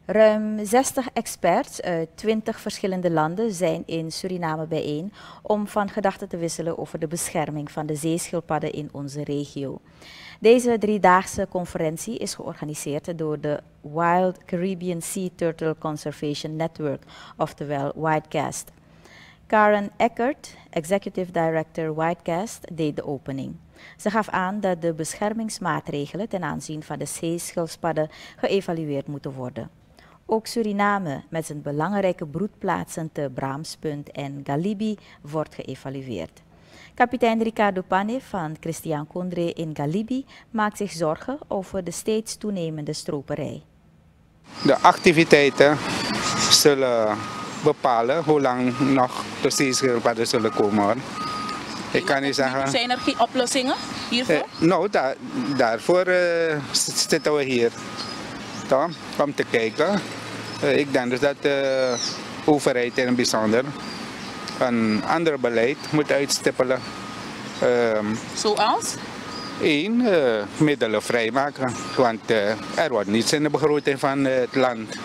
Ruim 60 experts uit 20 verschillende landen zijn in Suriname bijeen om van gedachten te wisselen over de bescherming van de zeeschildpadden in onze regio. Deze driedaagse conferentie is georganiseerd door de Wild Caribbean Sea Turtle Conservation Network, oftewel WIDECAST. Karen Eckert, Executive Director WIDECAST, deed de opening. Ze gaf aan dat de beschermingsmaatregelen ten aanzien van de zeeschildpadden geëvalueerd moeten worden. Ook Suriname met zijn belangrijke broedplaatsen te Braamspunt en Galibi wordt geëvalueerd. Kapitein Ricardo Pane van Christian Condré in Galibi maakt zich zorgen over de steeds toenemende stroperij. De activiteiten zullen bepalen hoe lang nog de zeeschildpadden zullen komen. Ik kan niet zeggen. Zijn er geen oplossingen hiervoor? Daarvoor zitten we hier. Toch? Om te kijken. Ik denk dus dat de overheid in het bijzonder een ander beleid moet uitstippelen. Zoals? Middelen vrijmaken. Want er wordt niets in de begroting van het land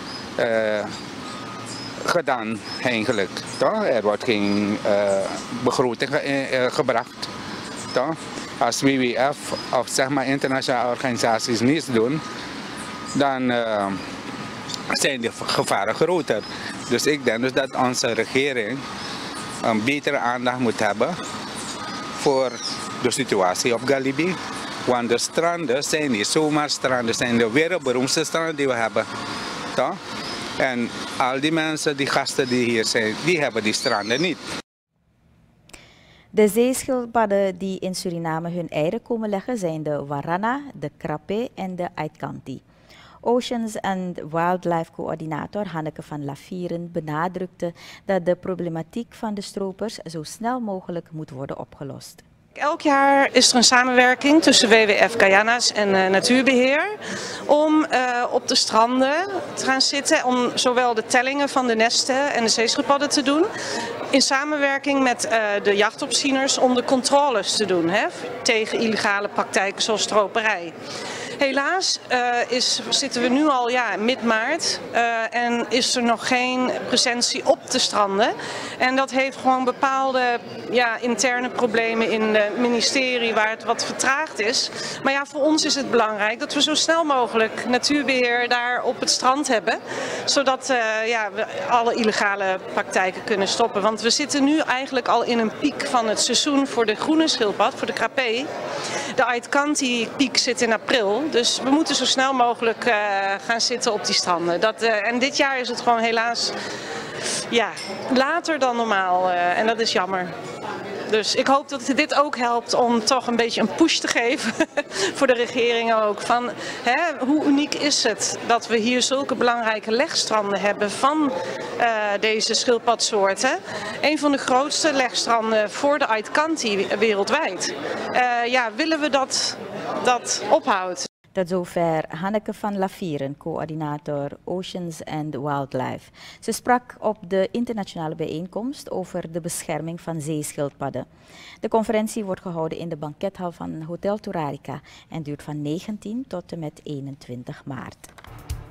gedaan eigenlijk. Toch? Er wordt geen begroting gebracht. Toch? Als WWF of zeg maar internationale organisaties niets doen, dan zijn de gevaren groter. Dus ik denk dus dat onze regering een betere aandacht moet hebben voor de situatie op Galibi. Want de stranden zijn niet zomaar stranden, zijn de wereldberoemdste stranden die we hebben. Toch? En al die mensen, die gasten die hier zijn, die hebben die stranden niet. De zeeschildpadden die in Suriname hun eieren komen leggen zijn de warana, de krappe en de uitkanti. Oceans and Wildlife Coördinator Hanneke van Lavieren benadrukte dat de problematiek van de stropers zo snel mogelijk moet worden opgelost. Elk jaar is er een samenwerking tussen WWF Guyana's en Natuurbeheer om op de stranden te gaan zitten, om zowel de tellingen van de nesten en de zeeschildpadden te doen, in samenwerking met de jachtopzieners om de controles te doen tegen illegale praktijken zoals stroperij. Helaas zitten we nu al mid-maart en is er nog geen presentie op de stranden. En dat heeft gewoon bepaalde interne problemen in het ministerie waar het wat vertraagd is. Maar ja, voor ons is het belangrijk dat we zo snel mogelijk natuurbeheer daar op het strand hebben. Zodat we alle illegale praktijken kunnen stoppen. Want we zitten nu eigenlijk al in een piek van het seizoen voor de groene schildpad, voor de krapé. De Uitkanti-piek zit in april. Dus we moeten zo snel mogelijk gaan zitten op die stranden. En dit jaar is het gewoon helaas later dan normaal. En dat is jammer. Dus ik hoop dat dit ook helpt om toch een beetje een push te geven voor de regering ook. Van, hoe uniek is het dat we hier zulke belangrijke legstranden hebben van deze schildpadsoorten. Een van de grootste legstranden voor de Uitkanti wereldwijd. Willen we dat ophoudt? Tot zover Hanneke van Lavieren, coördinator Oceans and Wildlife. Ze sprak op de internationale bijeenkomst over de bescherming van zeeschildpadden. De conferentie wordt gehouden in de bankethal van Hotel Turarica en duurt van 19 tot en met 21 maart.